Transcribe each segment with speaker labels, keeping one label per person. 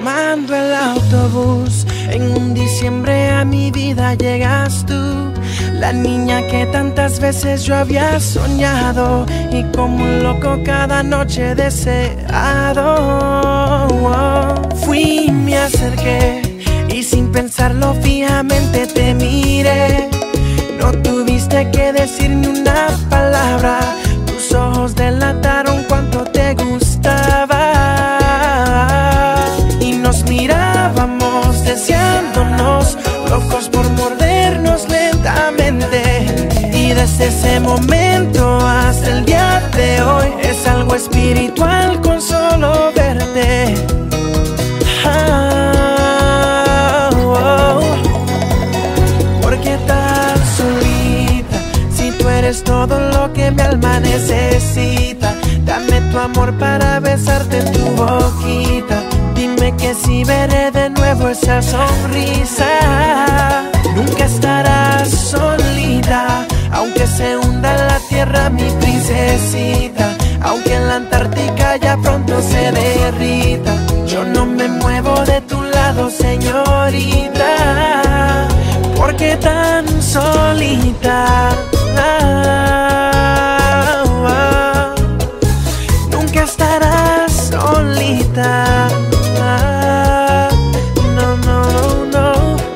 Speaker 1: tomando el autobús. En un diciembre a mi vida llegas tú, la niña que tantas veces yo había soñado y como un loco cada noche deseado. Fui y me acerqué y sin pensarlo fijamente te miré. No tuviste que decirme una palabra, tus ojos delataron cuánto te gustaba. Y nos mirábamos deseándonos, locos por mordernos lentamente. Y desde ese momento hasta el día de hoy es algo espiritual con solo verte. ¿Por qué tan solita? Si tú eres todo lo que mi alma necesita. Dame tu amor para besarte en tu boquita. Dime que si veré de nuevo esa sonrisa. Nunca estarás solita, aunque se hunda la tierra mi princesita. Aunque en la Antártica ya pronto se derrita, yo no me muevo de tu lado, señorita. ¿Por qué tan solita? Nunca estarás solita. No, no, no.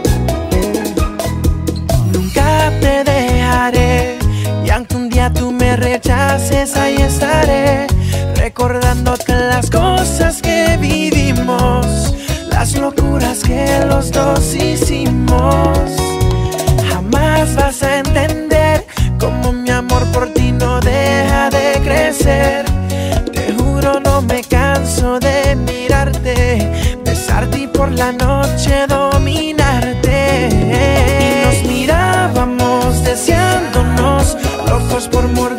Speaker 1: Nunca te dejaré. Y aunque un día tú me rechaces, ahí estaré, recordándote las cosas que vivimos, las locuras que los dos hicimos. Jamás vas a entender cómo mi amor por ti no deja de crecer. Te juro no me canso de mirarte, besarte y por la noche dominarte. Y nos mirábamos deseándonos, locos por morder